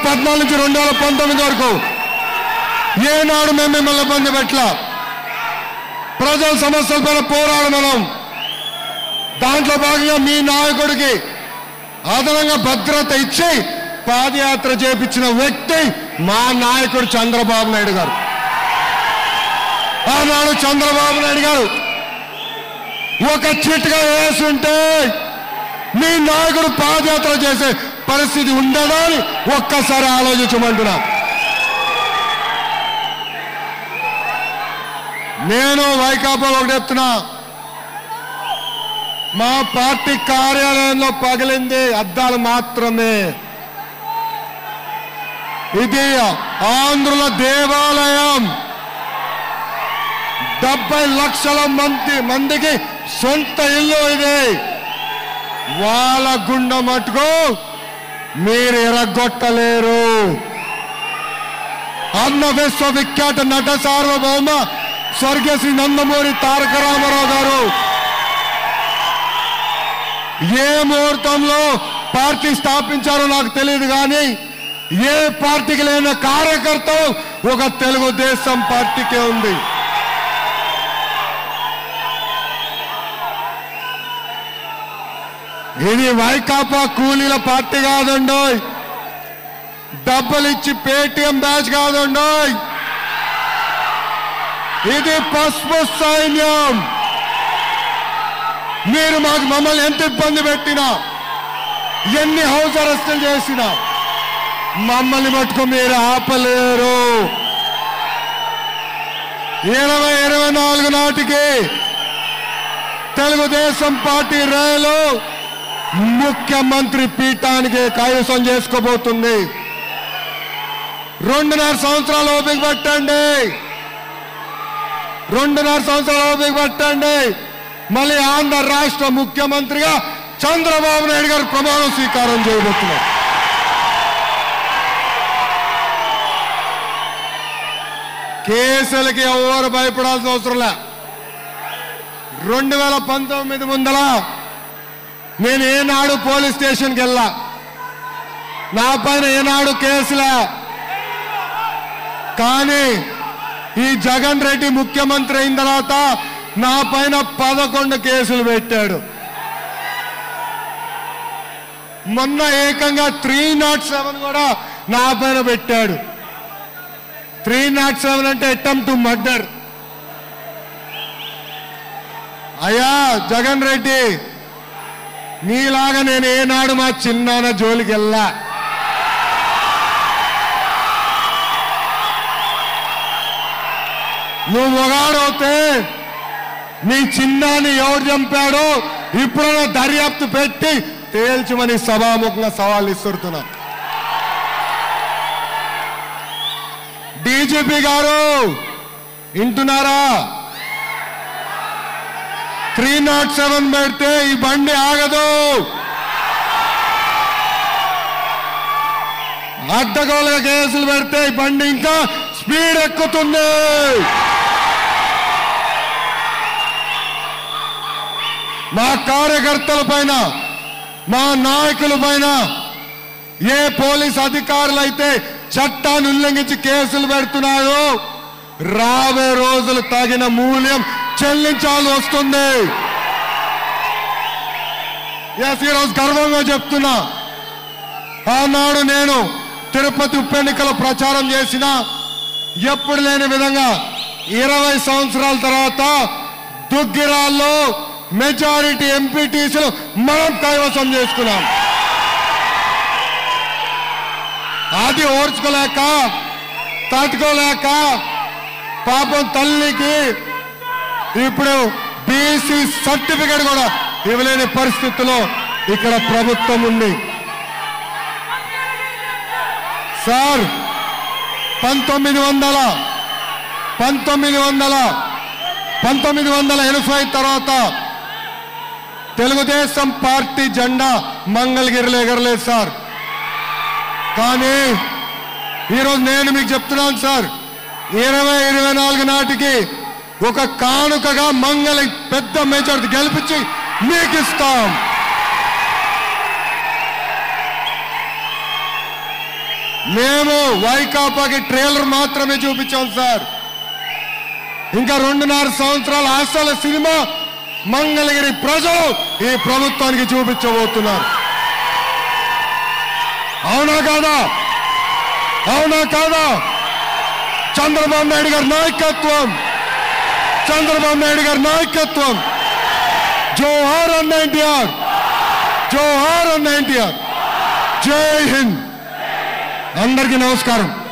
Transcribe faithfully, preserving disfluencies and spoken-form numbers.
పద్నాలుగు నుంచి రెండు వేల పంతొమ్మిది వరకు ఏనాడు మేము మిమ్మల్ని ఇబ్బంది పెట్టలా. ప్రజల సమస్యలపైన పోరాడు మనం. దాంట్లో భాగంగా మీ నాయకుడికి అదనంగా భద్రత ఇచ్చి పాదయాత్ర చేపించిన వ్యక్తి మా నాయకుడు చంద్రబాబు నాయుడు గారు. ఆనాడు చంద్రబాబు నాయుడు గారు ఒక చిట్గా వేసుంటే మీ నాయకుడు పాదయాత్ర చేసే పరిస్థితి ఉండదా అని ఒక్కసారి ఆలోచించమంటున్నా. నేను వైకాపా ఒకటి చెప్తున్నా, మా పార్టీ కార్యాలయంలో పగిలింది అద్దాలు మాత్రమే. ఇది ఆంధ్రుల దేవాలయం. డెబ్బై లక్షల మంది మందికి సొంత ఇల్లు ఇది. వాళ్ళ గుండె మట్టుకు మీరు ఎరగొట్టలేరు. అన్న విశ్వవిఖ్యాత నట సార్వభౌమ స్వర్గీయ శ్రీ నందమూరి తారక రామారావు గారు ఏ ముహూర్తంలో పార్టీ స్థాపించారో నాకు తెలియదు, కానీ ఏ పార్టీకి లేని కార్యకర్త ఒక తెలుగుదేశం పార్టీకే ఉంది. ఇది వైకాపా కూలీల పార్టీ కాదండో, డబ్బులు ఇచ్చి పేటిఎం బ్యాచ్ కాదండో, ఇది పసుపు సైన్యం. మీరు మాకు మమ్మల్ని ఎంత ఇబ్బంది పెట్టినా, ఎన్ని హౌస్ అరెస్టులు చేసినా మమ్మల్ని మట్టుకు మీరు ఆపలేరు. ఇరవై ఇరవై నాలుగు నాటికి తెలుగుదేశం పార్టీ రైలు ముఖ్యమంత్రి పీఠానికి కైవసం చేసుకోబోతుంది. రెండున్నర సంవత్సరాలు ఓపిక పట్టండి, రెండున్నర సంవత్సరాలు ఓపిక పట్టండి. మళ్ళీ ఆంధ్ర రాష్ట్ర ముఖ్యమంత్రిగా చంద్రబాబు నాయుడు గారు ప్రమాణ స్వీకారం చేయబోతున్నారు. కేసులకి ఎవరు భయపడాల్సిన అవసరం లే. రెండు వేల పంతొమ్మిది ముందల నేను ఏనాడు పోలీస్ స్టేషన్కి వెళ్ళా, నా పైన ఏనాడు కేసులే. కానీ ఈ జగన్ రెడ్డి ముఖ్యమంత్రి అయిన తర్వాత నా పైన పదకొండు కేసులు పెట్టాడు. మొన్న ఏకంగా త్రీ నాట్ సెవెన్ కూడా నా పైన పెట్టాడు. త్రీ నాట్ సెవెన్ అంటే అటెంప్ట్ టు మర్డర్. అయ్యా జగన్ రెడ్డి, నీలాగా నేను ఏనాడు మా చిన్నాన్న జోలికి వెళ్ళా. నువ్వు మొగాడవుతే నీ చిన్నాన్ని ఎవరు చంపాడో ఇప్పుడైనా దర్యాప్తు పెట్టి తేల్చమని సభాముఖంగా సవాల్ ఇస్తున్నా. డీజీపీ గారు వింటున్నారా? త్రీ నాట్ సెవెన్ పెడితే ఈ బండి ఆగదు. అడ్డగోలుగా కేసులు పెడితే ఈ బండి ఇంకా స్పీడ్ ఎక్కుతుంది. మా కార్యకర్తల పైన, మా నాయకుల పైన ఏ పోలీస్ అధికారులు అయితే చట్టాన్ని ఉల్లంఘించి కేసులు పెడుతున్నారో రాబోయే రోజులు తగిన మూల్యం చెల్లించాల్సి వస్తుంది. ఎస్, ఈరోజు గర్వంగా చెప్తున్నా, ఆనాడు నేను తిరుపతి ఉప ఎన్నికల ప్రచారం చేసిన ఎప్పుడు లేని విధంగా ఇరవై సంవత్సరాల తర్వాత దుగ్గిరాల్లో మెజారిటీ ఎంపీటీసీలు మనం కైవసం చేసుకున్నాం. అది ఓర్చుకోలేక, తట్టుకోలేక పాపం తల్లికి ఇప్పుడు బీసీ సర్టిఫికేట్ కూడా ఇవ్వలేని పరిస్థితిలో ఇక్కడ ప్రభుత్వం ఉంది. సార్, పంతొమ్మిది వందల పంతొమ్మిది వందల పంతొమ్మిది వందల ఎనభై తర్వాత తెలుగుదేశం పార్టీ జెండా మంగళగిరిలో ఎగరలేదు సార్. కానీ ఈరోజు నేను మీకు చెప్తున్నాను సార్, ఇరవై ఇరవై నాలుగు నాటికి ఒక కానుకగా మంగళ పెద్ద మెజారిటీ గెలిపించి మీకు ఇస్తాం. మేము వైకాపాకి ట్రైలర్ మాత్రమే చూపించాం సార్. ఇంకా రెండున్నర సంవత్సరాల అసలు సినిమా మంగళగిరి ప్రజలు ఈ ప్రభుత్వానికి చూపించబోతున్నారు. అవునా కాదా? అవునా కాదా? చంద్రబాబు నాయుడు గారి నాయకత్వం, చంద్రబాబు నాయుడు గారి నాయకత్వం. జోహార్ అన్న ఎన్టీఆర్, జోహార్ అన్న ఎన్టీఆర్. జై హింద్. అందరికీ నమస్కారం.